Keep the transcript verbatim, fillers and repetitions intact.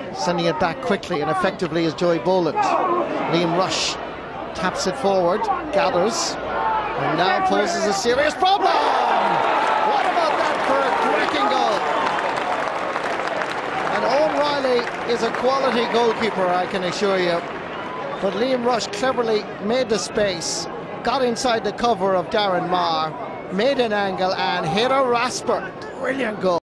Sending it back quickly and effectively is Joey Boland. Liam Rushe taps it forward, gathers, and now poses a serious problem. What about that for a cracking goal? And Owen Riley is a quality goalkeeper, I can assure you. But Liam Rushe cleverly made the space, got inside the cover of Darren Marr, made an angle and hit a rasper. Brilliant goal.